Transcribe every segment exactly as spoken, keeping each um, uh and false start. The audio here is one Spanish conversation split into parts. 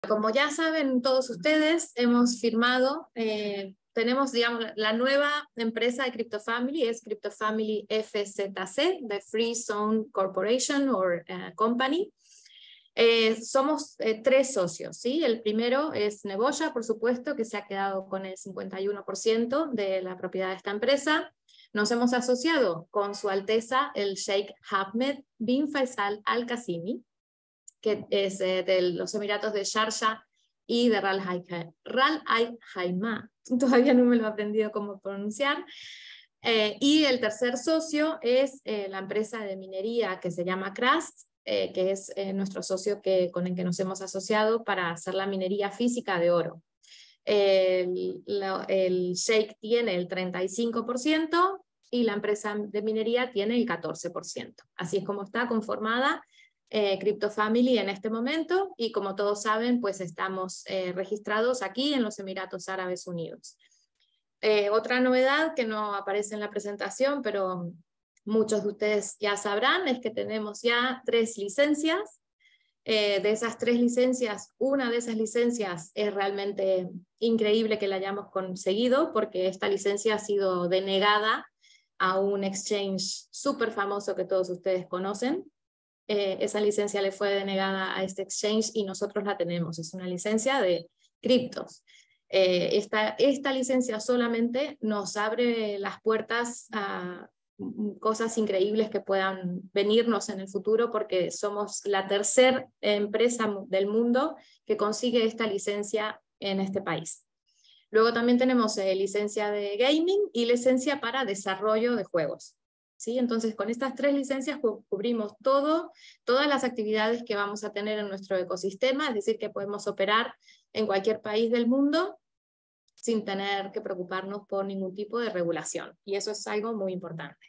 Como ya saben todos ustedes, hemos firmado, eh, tenemos digamos, la nueva empresa de CryptoFamily, es CryptoFamily F Z C, de Free Zone Corporation or uh, Company. Eh, somos eh, tres socios, ¿sí? El primero es Neboya, por supuesto, que se ha quedado con el cincuenta y uno por ciento de la propiedad de esta empresa. Nos hemos asociado con Su Alteza el Sheikh Ahmed bin Faisal Al Qasimi, que es eh, de los Emiratos de Sharjah y de Ral Al Khaimah. Todavía no me lo he aprendido cómo pronunciar. Eh, y el tercer socio es eh, la empresa de minería que se llama Crust, eh, que es eh, nuestro socio que, con el que nos hemos asociado para hacer la minería física de oro. El, la, el Sheikh tiene el treinta y cinco por ciento y la empresa de minería tiene el catorce por ciento. Así es como está conformada Eh, CryptoFamily en este momento, y como todos saben, pues estamos eh, registrados aquí en los Emiratos Árabes Unidos. Eh, otra novedad que no aparece en la presentación, pero muchos de ustedes ya sabrán, es que tenemos ya tres licencias. Eh, de esas tres licencias, una de esas licencias es realmente increíble que la hayamos conseguido, porque esta licencia ha sido denegada a un exchange súper famoso que todos ustedes conocen. Eh, esa licencia le fue denegada a este exchange y nosotros la tenemos, es una licencia de criptos. Eh, esta, esta licencia solamente nos abre las puertas a cosas increíbles que puedan venirnos en el futuro, porque somos la tercera empresa del mundo que consigue esta licencia en este país. Luego también tenemos eh, licencia de gaming y licencia para desarrollo de juegos. ¿Sí? Entonces, con estas tres licencias cubrimos todo, todas las actividades que vamos a tener en nuestro ecosistema, es decir, que podemos operar en cualquier país del mundo sin tener que preocuparnos por ningún tipo de regulación. Y eso es algo muy importante.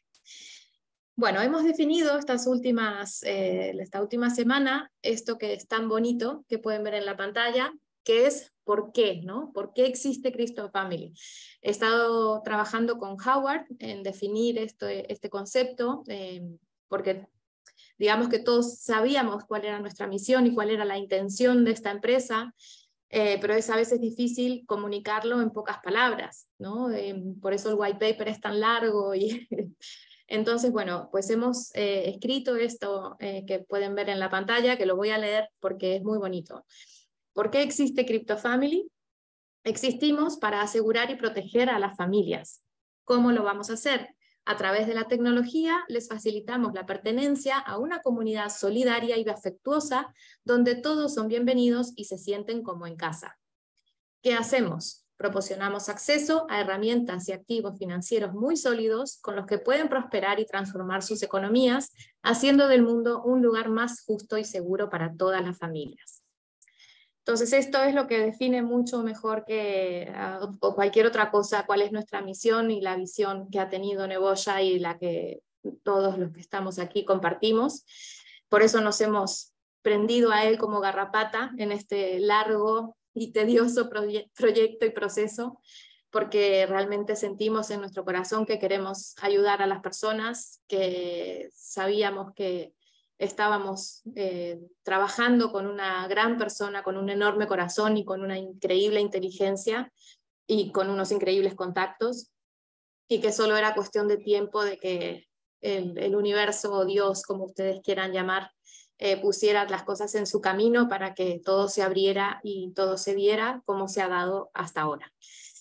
Bueno, hemos definido estas últimas, eh, esta última semana esto que es tan bonito, que pueden ver en la pantalla, que es por qué, ¿no? ¿Por qué existe CryptoFamily? He estado trabajando con Howard en definir esto, este concepto, eh, porque digamos que todos sabíamos cuál era nuestra misión y cuál era la intención de esta empresa, eh, pero es a veces difícil comunicarlo en pocas palabras, ¿no? Eh, por eso el white paper es tan largo y... Entonces, bueno, pues hemos eh, escrito esto eh, que pueden ver en la pantalla, que lo voy a leer porque es muy bonito. ¿Por qué existe CryptoFamily? Existimos para asegurar y proteger a las familias. ¿Cómo lo vamos a hacer? A través de la tecnología les facilitamos la pertenencia a una comunidad solidaria y afectuosa donde todos son bienvenidos y se sienten como en casa. ¿Qué hacemos? Proporcionamos acceso a herramientas y activos financieros muy sólidos con los que pueden prosperar y transformar sus economías, haciendo del mundo un lugar más justo y seguro para todas las familias. Entonces esto es lo que define mucho mejor que uh, o cualquier otra cosa cuál es nuestra misión y la visión que ha tenido Neboya y la que todos los que estamos aquí compartimos. Por eso nos hemos prendido a él como garrapata en este largo y tedioso proye- proyecto y proceso, porque realmente sentimos en nuestro corazón que queremos ayudar a las personas, que sabíamos que estábamos eh, trabajando con una gran persona, con un enorme corazón y con una increíble inteligencia y con unos increíbles contactos, y que solo era cuestión de tiempo de que el, el universo o Dios, como ustedes quieran llamar, eh, pusiera las cosas en su camino para que todo se abriera y todo se diera como se ha dado hasta ahora.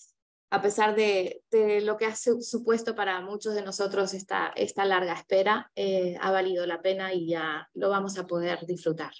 A pesar de, de lo que ha supuesto para muchos de nosotros esta, esta larga espera, eh, ha valido la pena y ya lo vamos a poder disfrutar.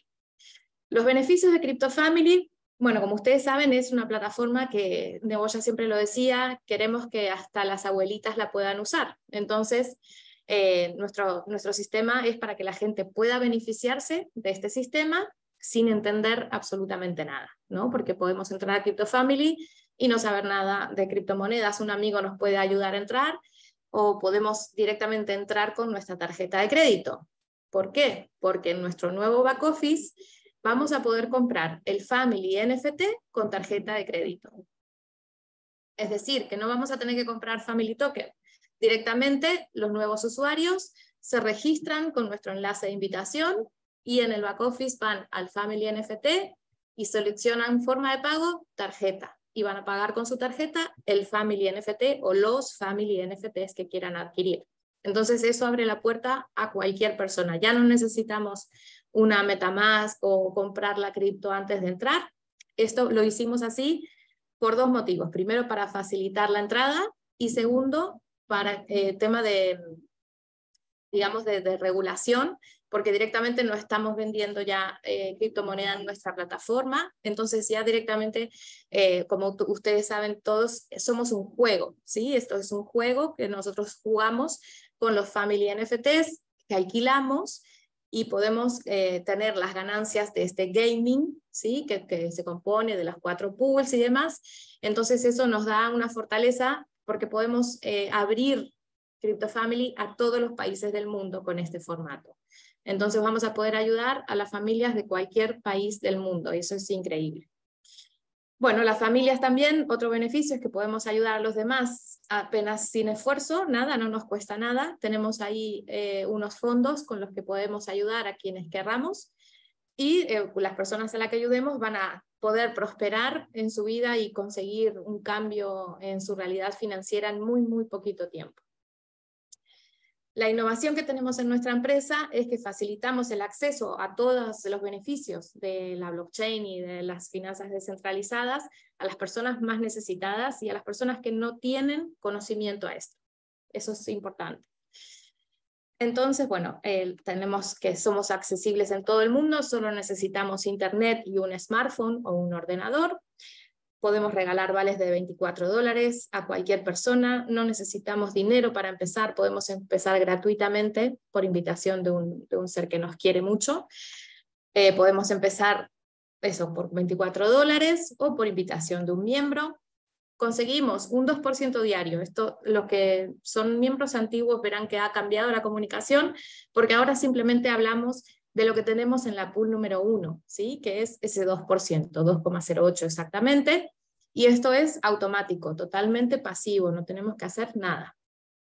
Los beneficios de CryptoFamily, bueno, como ustedes saben, es una plataforma que, Neboya siempre lo decía, queremos que hasta las abuelitas la puedan usar. Entonces, eh, nuestro, nuestro sistema es para que la gente pueda beneficiarse de este sistema sin entender absolutamente nada, ¿no? Porque podemos entrar a CryptoFamily y no saber nada de criptomonedas, un amigo nos puede ayudar a entrar, o podemos directamente entrar con nuestra tarjeta de crédito. ¿Por qué? Porque en nuestro nuevo back office vamos a poder comprar el Family N F T con tarjeta de crédito. Es decir, que no vamos a tener que comprar Family Token. Directamente los nuevos usuarios se registran con nuestro enlace de invitación y en el back office van al Family N F T, y seleccionan forma de pago, tarjeta, y van a pagar con su tarjeta el Family N F T o los Family N F Ts que quieran adquirir. Entonces eso abre la puerta a cualquier persona. Ya no necesitamos una MetaMask o comprar la cripto antes de entrar. Esto lo hicimos así por dos motivos. Primero, para facilitar la entrada, y segundo, para el eh, tema de, digamos, de, de regulación, porque directamente no estamos vendiendo ya eh, criptomoneda en nuestra plataforma. Entonces ya directamente, eh, como ustedes saben todos, somos un juego, ¿sí? Esto es un juego que nosotros jugamos con los Family N F Ts que alquilamos, y podemos eh, tener las ganancias de este gaming, ¿sí? que, que se compone de las cuatro pools y demás. Entonces eso nos da una fortaleza porque podemos eh, abrir CryptoFamily a todos los países del mundo con este formato. Entonces vamos a poder ayudar a las familias de cualquier país del mundo, eso es increíble. Bueno, las familias también, otro beneficio es que podemos ayudar a los demás apenas sin esfuerzo, nada, no nos cuesta nada. Tenemos ahí eh, unos fondos con los que podemos ayudar a quienes querramos, y eh, las personas a las que ayudemos van a poder prosperar en su vida y conseguir un cambio en su realidad financiera en muy, muy poquito tiempo. La innovación que tenemos en nuestra empresa es que facilitamos el acceso a todos los beneficios de la blockchain y de las finanzas descentralizadas a las personas más necesitadas y a las personas que no tienen conocimiento a esto. Eso es importante. Entonces, bueno, eh, tenemos que somos accesibles en todo el mundo, solo necesitamos internet y un smartphone o un ordenador. Podemos regalar vales de veinticuatro dólares a cualquier persona, no necesitamos dinero para empezar, podemos empezar gratuitamente por invitación de un, de un ser que nos quiere mucho. Eh, podemos empezar eso por veinticuatro dólares o por invitación de un miembro. Conseguimos un dos por ciento diario. Esto, los que son miembros antiguos verán que ha cambiado la comunicación, porque ahora simplemente hablamos de lo que tenemos en la pool número uno, ¿sí? Que es ese dos por ciento, dos coma cero ocho exactamente, y esto es automático, totalmente pasivo, no tenemos que hacer nada.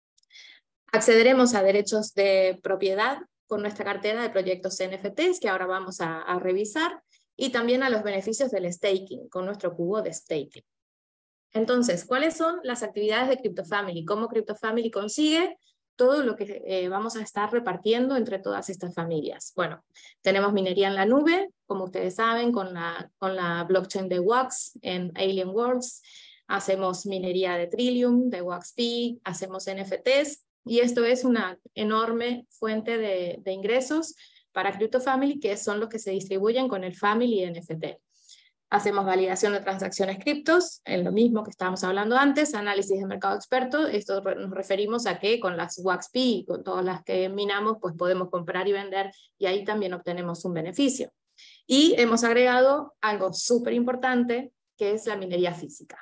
Accederemos a derechos de propiedad con nuestra cartera de proyectos N F Ts, que ahora vamos a, a revisar, y también a los beneficios del staking, con nuestro cubo de staking. Entonces, ¿cuáles son las actividades de CryptoFamily? ¿Cómo CryptoFamily consigue todo lo que eh, vamos a estar repartiendo entre todas estas familias? Bueno, tenemos minería en la nube, como ustedes saben, con la, con la blockchain de Wax en Alien Worlds. Hacemos minería de Trillium, de Wax P, hacemos N F Ts, y esto es una enorme fuente de, de ingresos para CryptoFamily, que son los que se distribuyen con el Family N F T. Hacemos validación de transacciones criptos, en lo mismo que estábamos hablando antes, análisis de mercado experto. Esto nos referimos a que con las Wax P y con todas las que minamos, pues podemos comprar y vender, y ahí también obtenemos un beneficio. Y hemos agregado algo súper importante, que es la minería física.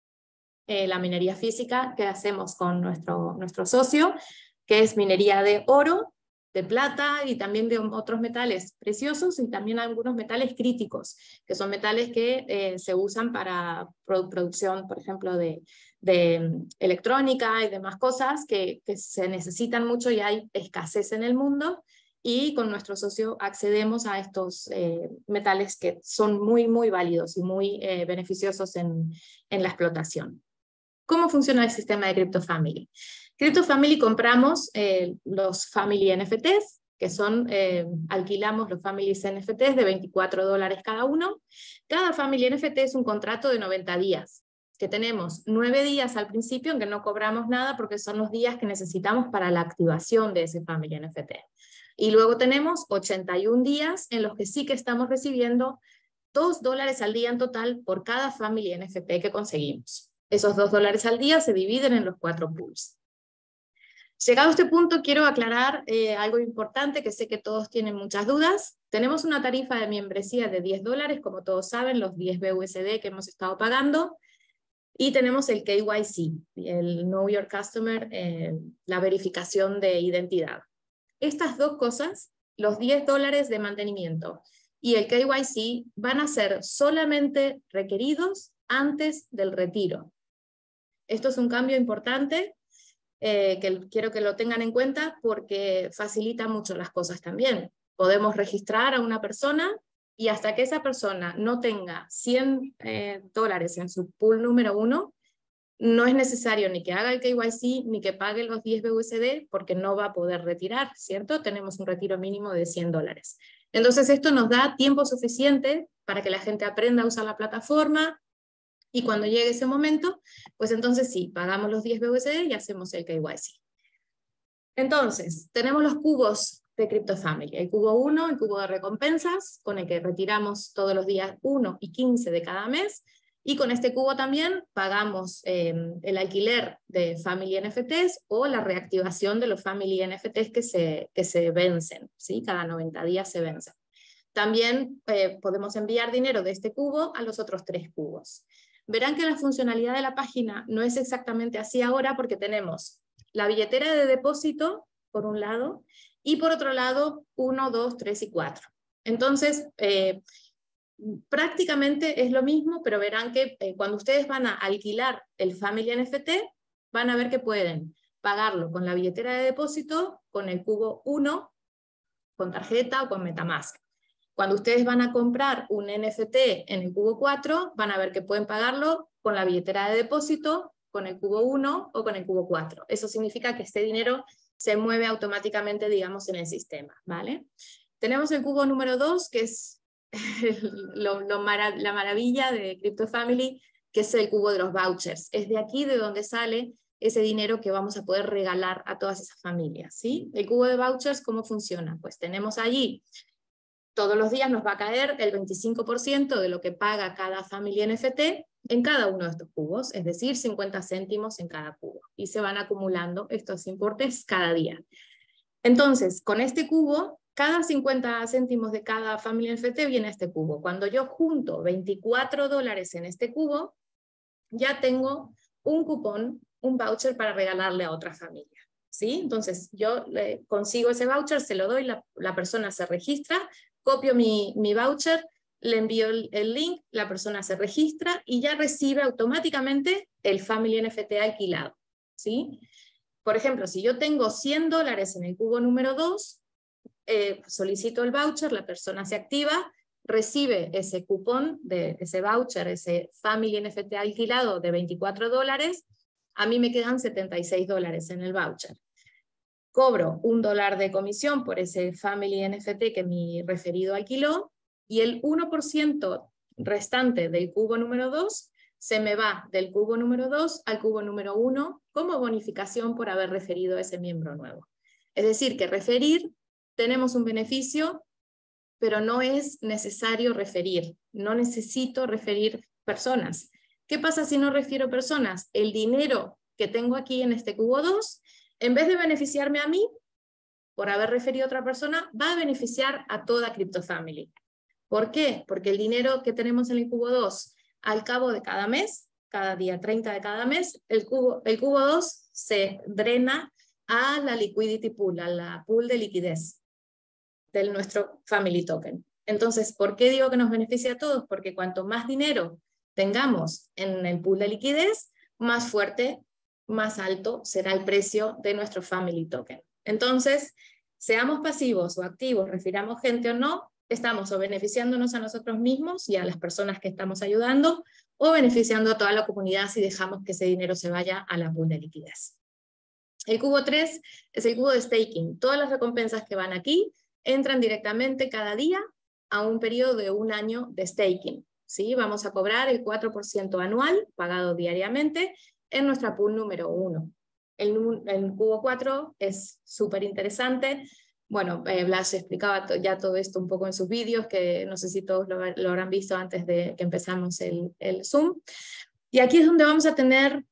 Eh, la minería física que hacemos con nuestro, nuestro socio, que es minería de oro, de plata y también de otros metales preciosos, y también algunos metales críticos, que son metales que eh, se usan para produ producción, por ejemplo, de, de electrónica y demás cosas que, que se necesitan mucho y hay escasez en el mundo, y con nuestro socio accedemos a estos eh, metales que son muy, muy válidos y muy eh, beneficiosos en, en la explotación. ¿Cómo funciona el sistema de CryptoFamily? CryptoFamily compramos eh, los Family N F Ts, que son, eh, alquilamos los Family N F Ts de veinticuatro dólares cada uno. Cada Family N F T es un contrato de noventa días, que tenemos nueve días al principio en que no cobramos nada porque son los días que necesitamos para la activación de ese Family N F T. Y luego tenemos ochenta y un días en los que sí que estamos recibiendo dos dólares al día en total por cada Family N F T que conseguimos. Esos dos dólares al día se dividen en los cuatro pools. Llegado a este punto, quiero aclarar eh, algo importante que sé que todos tienen muchas dudas. Tenemos una tarifa de membresía de diez dólares, como todos saben, los diez B U S D que hemos estado pagando. Y tenemos el K Y C, el Know Your Customer, eh, la verificación de identidad. Estas dos cosas, los diez dólares de mantenimiento y el K Y C, van a ser solamente requeridos antes del retiro. Esto es un cambio importante eh, que quiero que lo tengan en cuenta porque facilita mucho las cosas también. Podemos registrar a una persona y hasta que esa persona no tenga cien eh, dólares en su pool número uno, no es necesario ni que haga el K Y C ni que pague los diez B U S D porque no va a poder retirar, ¿cierto? Tenemos un retiro mínimo de cien dólares. Entonces esto nos da tiempo suficiente para que la gente aprenda a usar la plataforma y cuando llegue ese momento, pues entonces sí, pagamos los diez B U S D y hacemos el K Y C. Entonces, tenemos los cubos de CryptoFamily. El cubo uno, el cubo de recompensas, con el que retiramos todos los días uno y quince de cada mes. Y con este cubo también pagamos eh, el alquiler de Family N F Ts o la reactivación de los Family N F Ts que se, que se vencen, ¿sí? Cada noventa días se vencen. También eh, podemos enviar dinero de este cubo a los otros tres cubos. Verán que la funcionalidad de la página no es exactamente así ahora porque tenemos la billetera de depósito, por un lado, y por otro lado, uno, dos, tres y cuatro. Entonces, eh, prácticamente es lo mismo, pero verán que eh, cuando ustedes van a alquilar el Family N F T, van a ver que pueden pagarlo con la billetera de depósito, con el cubo uno, con tarjeta o con MetaMask. Cuando ustedes van a comprar un N F T en el cubo cuatro, van a ver que pueden pagarlo con la billetera de depósito, con el cubo uno o con el cubo cuatro. Eso significa que este dinero se mueve automáticamente, digamos, en el sistema, ¿vale? Tenemos el cubo número dos, que es lo, lo marav la maravilla de CryptoFamily, que es el cubo de los vouchers. Es de aquí de donde sale ese dinero que vamos a poder regalar a todas esas familias, ¿sí? El cubo de vouchers, ¿cómo funciona? Pues tenemos allí, todos los días nos va a caer el veinticinco por ciento de lo que paga cada familia N F T en cada uno de estos cubos, es decir, cincuenta céntimos en cada cubo. Y se van acumulando estos importes cada día. Entonces, con este cubo, cada cincuenta céntimos de cada familia N F T viene a este cubo. Cuando yo junto veinticuatro dólares en este cubo, ya tengo un cupón, un voucher para regalarle a otra familia, ¿sí? Entonces, yo le consigo ese voucher, se lo doy, la, la persona se registra, copio mi, mi voucher, le envío el, el link, la persona se registra y ya recibe automáticamente el Family N F T alquilado, ¿sí? Por ejemplo, si yo tengo cien dólares en el cubo número dos, eh, solicito el voucher, la persona se activa, recibe ese cupón, de ese voucher, ese Family N F T alquilado de veinticuatro dólares, a mí me quedan setenta y seis dólares en el voucher. Cobro un dólar de comisión por ese Family N F T que mi referido alquiló, y el uno por ciento restante del cubo número dos se me va del cubo número dos al cubo número uno como bonificación por haber referido a ese miembro nuevo. Es decir, que referir, tenemos un beneficio, pero no es necesario referir. No necesito referir personas. ¿Qué pasa si no refiero personas? El dinero que tengo aquí en este cubo dos, en vez de beneficiarme a mí, por haber referido a otra persona, va a beneficiar a toda CryptoFamily. ¿Por qué? Porque el dinero que tenemos en el cubo dos, al cabo de cada mes, cada día treinta de cada mes, el cubo, el cubo dos se drena a la liquidity pool, a la pool de liquidez de nuestro Family Token. Entonces, ¿por qué digo que nos beneficia a todos? Porque cuanto más dinero tengamos en el pool de liquidez, más fuerte, más alto será el precio de nuestro Family Token. Entonces, seamos pasivos o activos, refiramos gente o no, estamos o beneficiándonos a nosotros mismos y a las personas que estamos ayudando, o beneficiando a toda la comunidad si dejamos que ese dinero se vaya a la pool de liquidez. El cubo tres es el cubo de staking. Todas las recompensas que van aquí entran directamente cada día a un periodo de un año de staking, ¿sí? Vamos a cobrar el cuatro por ciento anual, pagado diariamente, en nuestra pool número uno. El, el cubo cuatro es súper interesante. Bueno, eh, Blas explicaba to, ya todo esto un poco en sus vídeos, que no sé si todos lo, lo habrán visto antes de que empezamos el, el Zoom. Y aquí es donde vamos a tener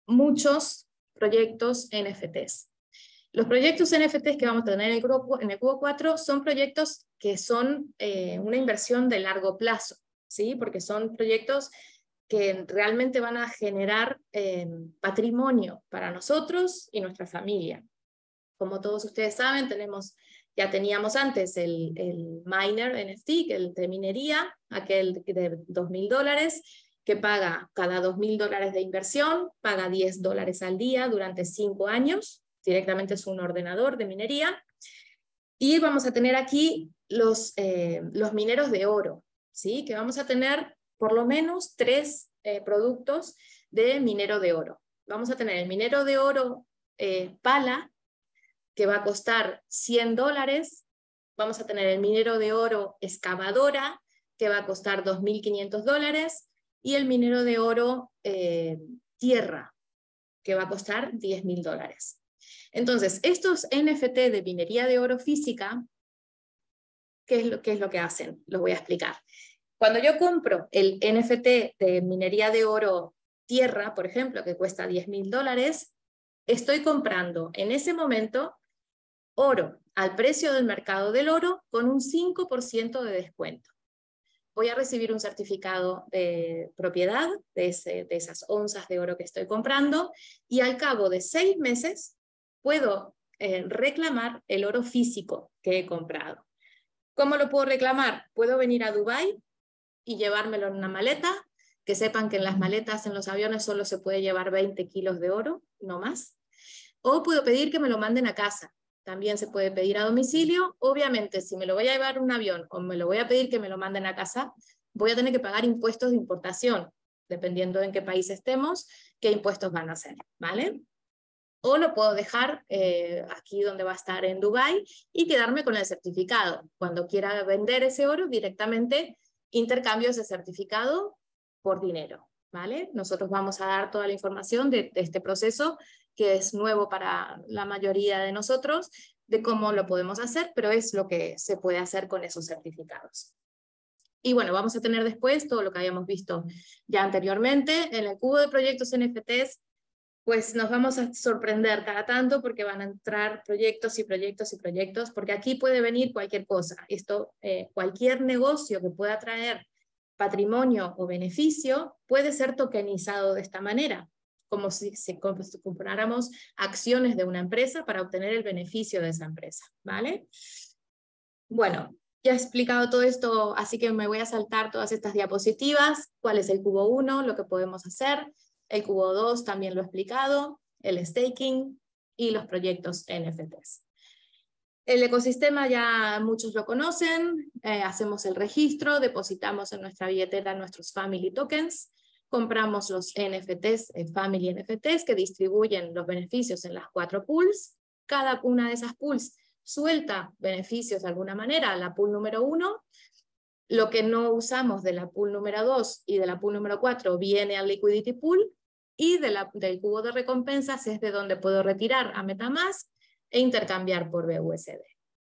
muchos proyectos N F Ts. Los proyectos N F Ts que vamos a tener en el cubo, en el cubo cuatro son proyectos que son eh, una inversión de largo plazo, ¿sí? Porque son proyectos que realmente van a generar eh, patrimonio para nosotros y nuestra familia. Como todos ustedes saben, tenemos, ya teníamos antes el, el miner N F T, el de minería, aquel de dos mil dólares, que paga cada dos mil dólares de inversión, paga diez dólares al día durante cinco años, directamente es un ordenador de minería, Y vamos a tener aquí los, eh, los mineros de oro, ¿sí? Que vamos a tener por lo menos tres eh, productos de minero de oro. Vamos a tener el minero de oro eh, pala, que va a costar cien dólares. Vamos a tener el minero de oro excavadora, que va a costar dos mil quinientos dólares. Y el minero de oro eh, tierra, que va a costar diez mil dólares. Entonces, estos N F T de minería de oro física, ¿qué es lo, qué es lo que hacen? Los voy a explicar. Cuando yo compro el N F T de minería de oro tierra, por ejemplo, que cuesta diez mil dólares, estoy comprando en ese momento oro al precio del mercado del oro con un cinco por ciento de descuento. Voy a recibir un certificado de propiedad de, ese, de esas onzas de oro que estoy comprando, y al cabo de seis meses puedo eh, reclamar el oro físico que he comprado. ¿Cómo lo puedo reclamar? Puedo venir a Dubái y llevármelo en una maleta, que sepan que en las maletas en los aviones solo se puede llevar veinte kilos de oro, no más. O puedo pedir que me lo manden a casa. También se puede pedir a domicilio. Obviamente, si me lo voy a llevar en un avión o me lo voy a pedir que me lo manden a casa, voy a tener que pagar impuestos de importación, dependiendo de en qué país estemos, qué impuestos van a ser, ¿vale? O lo puedo dejar eh, aquí donde va a estar en Dubái y quedarme con el certificado. Cuando quiera vender ese oro, directamente intercambio ese certificado por dinero, ¿vale? Nosotros vamos a dar toda la información de, de este proceso, que es nuevo para la mayoría de nosotros, de cómo lo podemos hacer, pero es lo que se puede hacer con esos certificados. Y bueno, vamos a tener después todo lo que habíamos visto ya anteriormente. En el cubo de proyectos N F Ts, pues nos vamos a sorprender cada tanto, porque van a entrar proyectos y proyectos y proyectos, porque aquí puede venir cualquier cosa. Esto, eh, cualquier negocio que pueda traer patrimonio o beneficio puede ser tokenizado de esta manera, como si, si compráramos acciones de una empresa para obtener el beneficio de esa empresa, ¿vale? Bueno, ya he explicado todo esto, así que me voy a saltar todas estas diapositivas. ¿Cuál es el cubo uno? Lo que podemos hacer. El cubo dos también lo he explicado, el staking y los proyectos N F Ts. El ecosistema ya muchos lo conocen, eh, hacemos el registro, depositamos en nuestra billetera nuestros Family Tokens, compramos los N F Ts, eh, Family N F Ts, que distribuyen los beneficios en las cuatro pools. Cada una de esas pools suelta beneficios de alguna manera a la pool número uno. Lo que no usamos de la pool número dos y de la pool número cuatro viene al liquidity pool, y de la, del cubo de recompensas es de donde puedo retirar a MetaMask e intercambiar por B U S D.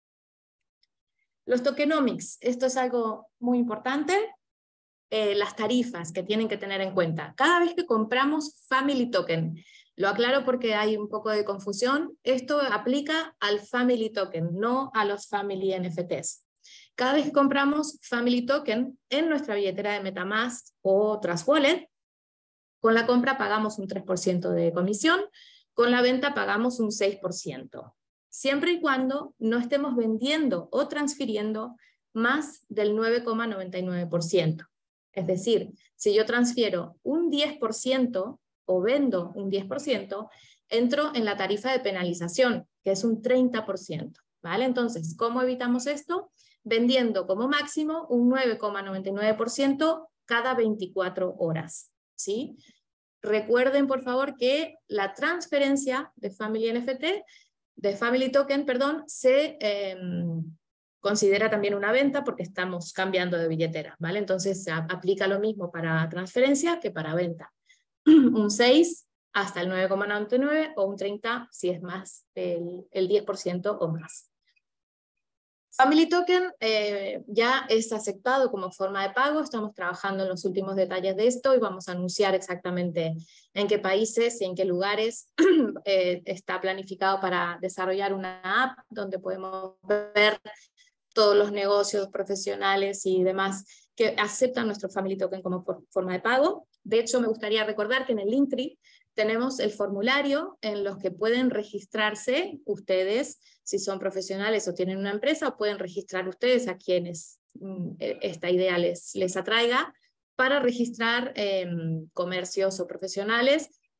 Los tokenomics, esto es algo muy importante. Eh, las tarifas que tienen que tener en cuenta. Cada vez que compramos Family Token, lo aclaro porque hay un poco de confusión, esto aplica al Family Token, no a los Family N F Ts. Cada vez que compramos Family Token en nuestra billetera de MetaMask o otras wallet, con la compra pagamos un tres por ciento de comisión, con la venta pagamos un seis por ciento. Siempre y cuando no estemos vendiendo o transfiriendo más del nueve coma noventa y nueve por ciento. Es decir, si yo transfiero un diez por ciento o vendo un diez por ciento, entro en la tarifa de penalización, que es un treinta por ciento. ¿Vale? Entonces, ¿cómo evitamos esto? Vendiendo como máximo un nueve coma noventa y nueve por ciento cada veinticuatro horas. ¿Sí? Recuerden, por favor, que la transferencia de Family N F T, de Family Token, perdón, se eh, considera también una venta porque estamos cambiando de billetera, ¿vale? Entonces se aplica lo mismo para transferencia que para venta. Un seis hasta el nueve coma noventa y nueve o un treinta si es más el, el diez por ciento o más. Family Token eh, ya es aceptado como forma de pago, estamos trabajando en los últimos detalles de esto y vamos a anunciar exactamente en qué países y en qué lugares eh, está planificado para desarrollar una app donde podemos ver todos los negocios profesionales y demás que aceptan nuestro Family Token como forma de pago. De hecho, me gustaría recordar que en el Linktree tenemos el formulario en los que pueden registrarse ustedes, si son profesionales o tienen una empresa, o pueden registrar ustedes a quienes mm, esta idea les, les atraiga, para registrar eh, comercios o profesionales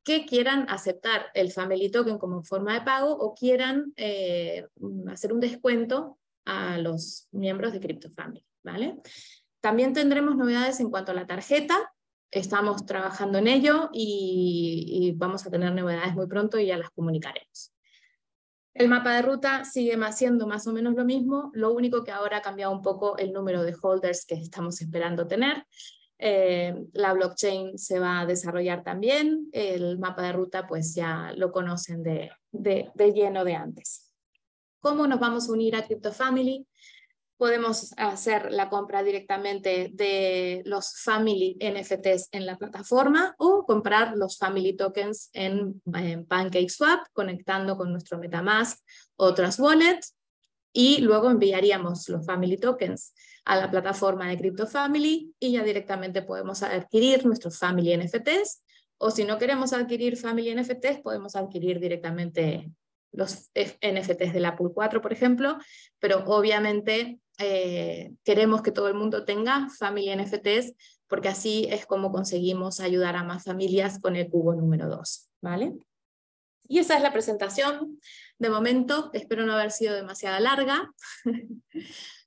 que quieran aceptar el Family Token como forma de pago o quieran eh, hacer un descuento a los miembros de CryptoFamily, ¿vale? También tendremos novedades en cuanto a la tarjeta. Estamos trabajando en ello y, y vamos a tener novedades muy pronto y ya las comunicaremos. El mapa de ruta sigue siendo más o menos lo mismo, lo único que ahora ha cambiado un poco el número de holders que estamos esperando tener. Eh, la blockchain se va a desarrollar también, el mapa de ruta pues ya lo conocen de, de, de lleno de antes. ¿Cómo nos vamos a unir a CryptoFamily? Podemos hacer la compra directamente de los Family N F Ts en la plataforma o comprar los Family Tokens en, en PancakeSwap, conectando con nuestro MetaMask o otras wallets, y luego enviaríamos los Family Tokens a la plataforma de CryptoFamily y ya directamente podemos adquirir nuestros Family N F Ts, o si no queremos adquirir Family N F Ts, podemos adquirir directamente los N F Ts de la Pool cuatro, por ejemplo, pero obviamente eh, queremos que todo el mundo tenga Family N F Ts, porque así es como conseguimos ayudar a más familias con el cubo número dos, ¿vale? Y esa es la presentación. De momento, espero no haber sido demasiado larga.